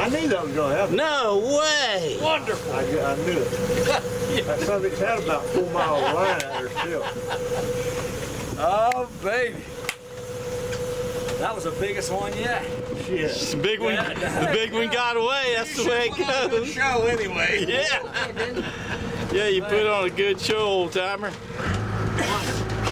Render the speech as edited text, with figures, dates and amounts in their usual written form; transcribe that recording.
I knew that was going to happen. No way! Wonderful. I knew it. That subject had about 4 miles of line out there still. Oh, baby. That was the biggest one yet. Shit. The big one, the big one got away. That's the way it goes. Show anyway. Yeah. Yeah, you put on a good show, old timer.